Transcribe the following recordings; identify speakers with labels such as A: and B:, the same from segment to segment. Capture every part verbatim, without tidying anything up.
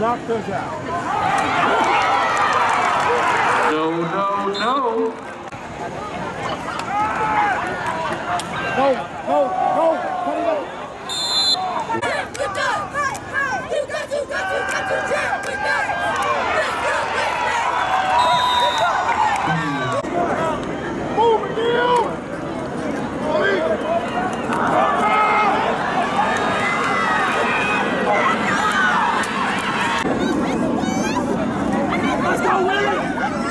A: knocked us out.
B: No, no, no.
A: Go, go, go, cut it up.
C: We're done. Hey, hey, you got, you got, you got to jam. We're done. Let's go, let's go.
A: Move it, Neil. Let's go, Willie.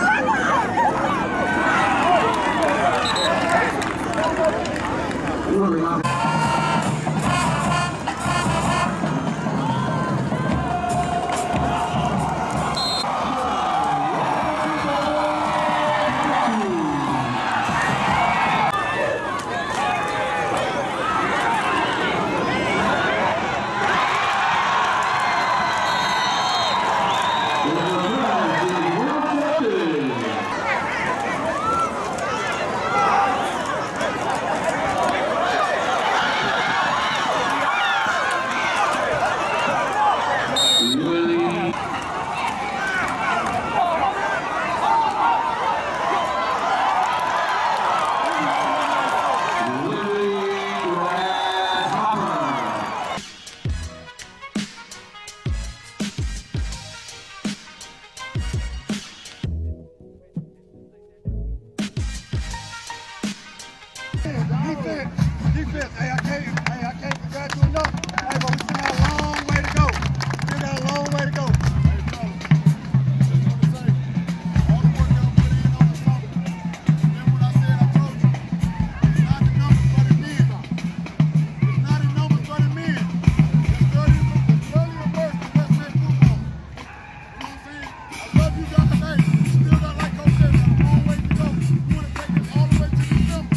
A: Defense, defense. Hey, I can't, hey, I can't congratulate you enough. Hey, but we still got a long way to go. Still got a long way to go. Hey, fellas, just want to say, all the work y'all put in on the summer. Remember what I said? I told you. It's not the numbers, but the men. It's not the numbers, but the men. It's early, it's early to work for West Meck football. You know what I'm saying? I love you guys. Hey, we still got, like Coach said, got a long way to go. We want to take this all the way to December.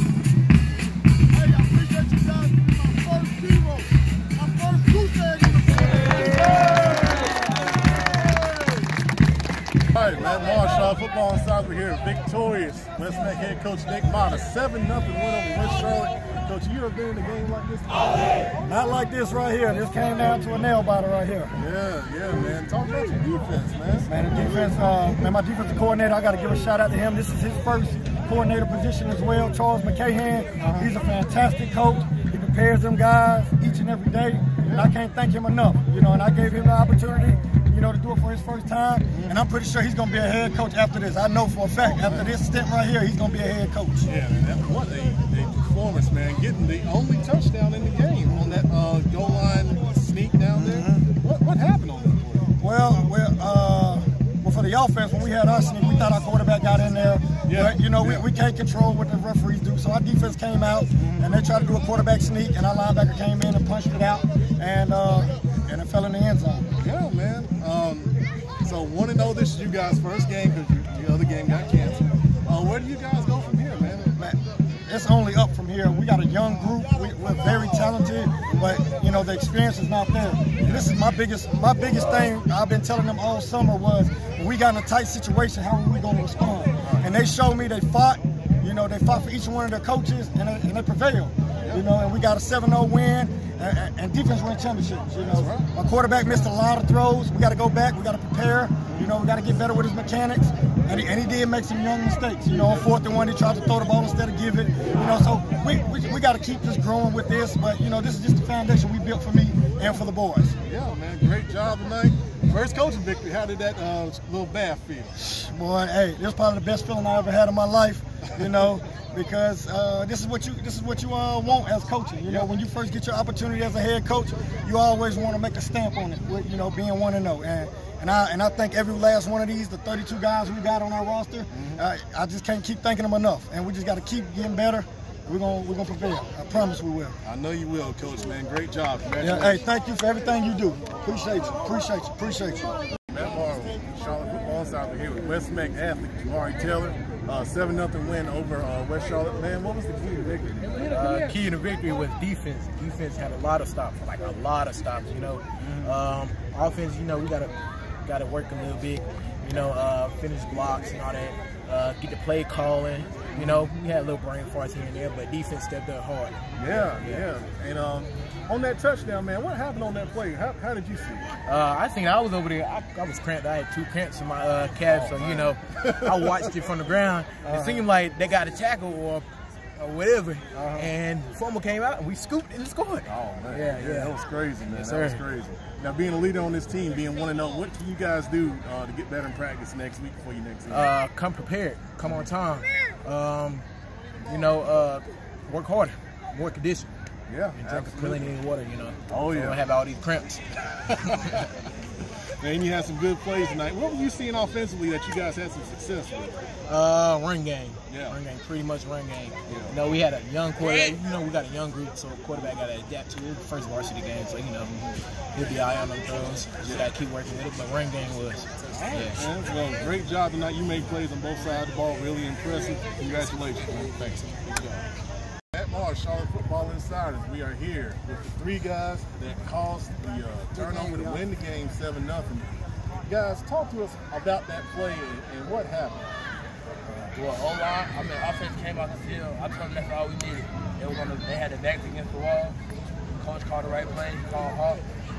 A: All right, man, Marshall football and soccer here, victorious. West Meck head coach Nick Mott, a seven nothing win over West Charlotte. Coach, you ever been in a game like this?
D: Not like this right here. This came down to a nail biter right here.
A: Yeah, yeah, man. Talk about your defense, man.
D: Man, the defense, uh, man, my defensive coordinator, I got to give a shout out to him. This is his first coordinator position as well, Charles McCahan. Uh-huh. He's a fantastic coach. He prepares them guys each and every day, and I can't thank him enough. You know, and I gave him the opportunity, you know, to do it for his first time, and I'm pretty sure he's going to be a head coach after this. I know for a fact, after this stint right here, he's going to be a head coach.
A: Yeah, man, that, what a, a performance, man. Getting the only touchdown in the game on that uh, goal line sneak down there. Mm-hmm. What what happened on that play?
D: Well, well, uh, well, for the offense, when we had our sneak, we thought our quarterback got in there. Yeah. But, you know, yeah. we, we can't control what the referees do. So our defense came out, mm-hmm. and they tried to do a quarterback sneak, and our linebacker came in and punched it out, and uh, and it fell in the end zone.
A: Yeah, man. Um, so one and oh, this is you guys' first game because the other game got canceled. Uh, where do you guys go from here, man?
D: man? It's only up from here. We got a young group. We, we're very talented, but you know the experience is not there. And this is my biggest, my biggest thing. I've been telling them all summer was when we got in a tight situation, how are we going to respond? And they showed me they fought. You know, they fought for each one of their coaches, and they, and they prevailed. You know, and we got a seven oh win, and, and defense win championships. You know, right. My quarterback missed a lot of throws. We got to go back. We got to prepare. You know, we got to get better with his mechanics. And he, and he did make some young mistakes. You know, on fourth and one, he tried to throw the ball instead of give it. You know, so we we, we got to keep just growing with this. But you know, this is just the foundation we built for me and for the boys.
A: Yeah, man, great job tonight. First coaching victory. How did that uh, little bath feel?
D: Boy, hey, this is probably the best feeling I ever had in my life. You know. Because uh, this is what you this is what you uh, want as coaching. You know, when you first get your opportunity as a head coach, you always want to make a stamp on it. With, you know, being one and zero. And and I and I think every last one of these, the thirty-two guys we got on our roster, mm-hmm. uh, I just can't keep thanking them enough. And we just got to keep getting better. We're gonna we're gonna prevail. I promise we will.
A: I know you will, Coach. Man, great job.
D: Yeah, hey, thank you for everything you do. Appreciate you. Appreciate you. Appreciate you.
A: Matt Morrow, Charlotte football soccer here with West Meck athlete Jamari Taylor. Uh, seven nothing win over uh, West Charlotte. Man, what was the key to victory?
E: Uh, key to victory was defense. Defense had a lot of stops, like a lot of stops. You know, mm-hmm. um, offense. You know, we gotta gotta work a little bit. You know, uh, finish blocks and all that. Uh, get the play calling. You know, we had a little brain farts here and there, but defense stepped up hard.
A: Yeah, yeah. yeah. And um,
F: On that touchdown, man, what happened on that play? How, how did you see it?
E: Uh, I think I was over there. I, I was cramped. I had two cramps in my uh, calves,
F: Oh,
E: so you know, I watched it from the ground.
F: Uh-huh.
E: It seemed like they got a tackle or, or whatever,
F: Uh-huh.
E: and fumble came out, and we scooped and scored.
F: Oh man,
E: Yeah, yeah.
F: that was crazy, man.
E: Yes,
F: that was
E: sir.
F: crazy. Now, being a leader on this team, being one and zero, what can you guys do uh, to get better in practice next week before your next game?
E: Uh, come prepared. Come on time. Um, you know, uh, work harder, more condition.
F: Yeah,
E: And drink
F: absolutely.
E: plenty of water, you know.
F: Oh,
E: So
F: yeah.
E: I don't have all these cramps.
F: Man, you had some good plays tonight. What were you seeing offensively that you guys had some success with?
E: Uh, run game.
F: Yeah.
E: Run game, pretty much run game.
F: Yeah.
E: You know, we had a young quarterback. You know, we got a young group, so quarterback got to adapt to it. It was the first varsity game, so, you know, he'll be eye on them throws. Just got to keep working with it, but run game was,
F: All right,
E: yeah.
F: man. Well, great job tonight. You made plays on both sides of the ball. Really impressive. Congratulations, man. Thanks. Good job. At Morrow, Charlotte Football Insiders, we are here with the three guys that caused the uh, turnover to win the game seven nothing. Guys, talk to us about that play and, and what happened.
G: Well, O-line, I mean, offense came out the field. I told them that's all we needed. They was on the, they had their backs against the wall. Coach called the right play, called halt.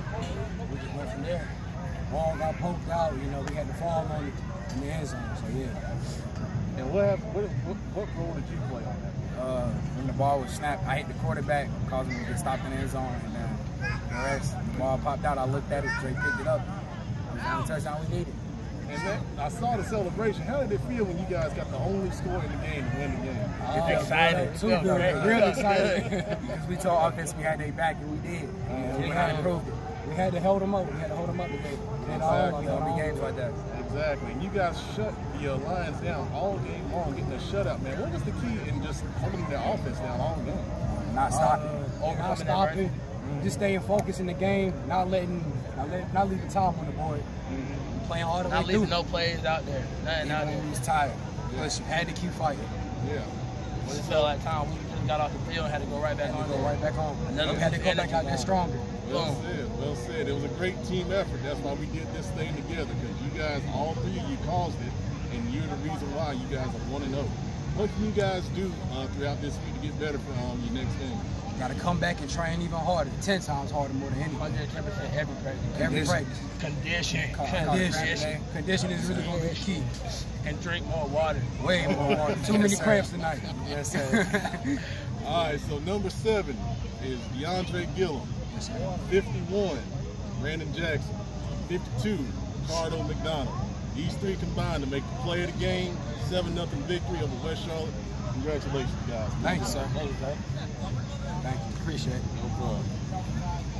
G: We just went from there.
H: Ball got poked out, you know, we had to fall on it in the end zone, so yeah.
F: And what happened? What, what, what role did you play on that?
H: Uh, when the ball was snapped, I hit the quarterback, caused him to get stopped in the end zone, and then the rest, the ball popped out, I looked at it, Dre picked it up. It was the only touchdown we needed.
F: And that, I saw the celebration. How did it feel when you guys got the only score in the game to win the game?
H: Uh,
G: excited.
H: Too good. Real excited. Because we told offense we had their back, and we did. And we had to prove it. We had to hold them up. We had to hold them up today. And all
F: Exactly.
H: you know, big games like that.
F: Exactly. And you guys shut the uh, Lions down all game long, getting a shutout, man. What was the key in just holding their offense down all game?
H: Not stopping.
G: Uh,
H: not stopping. Just staying focused in the game. Not letting, not, let, not leaving time on the board. Mm-hmm. Playing all the
G: Not
H: way
G: leaving
H: through.
G: no plays out there. Nothing out
H: Even
G: there.
H: when we was tired. But you had to keep fighting.
F: Yeah.
G: When it felt like time, we just got off the field and had to go right back
H: Had
G: on
H: to go
G: there.
H: right back home.
G: Another
H: We had to go back out there stronger.
F: Well said, well said. It was a great team effort. That's why we did this thing together, because you guys, all three of you caused it, and you're the reason why you guys are one and oh. What can you guys do uh, throughout this week to get better for um, your next game?
H: Got to come back and train even harder, ten times harder more than anything.
G: one hundred ten percent every practice.
H: Every practice.
G: Condition.
H: Condition. Condition is really going to be key.
G: And drink more water.
H: Way more water. Too many cramps tonight.
G: Yes, sir.
F: All right, so number seven is DeAndre Gillum. fifty-one, Brandon Jackson. fifty-two, Cardo McDonald. These three combined to make the play of the game, seven nothing victory over West Charlotte. Congratulations, guys.
H: Thank you, sir.
G: Thank you, sir.
H: Thank you. Appreciate it.
F: No problem.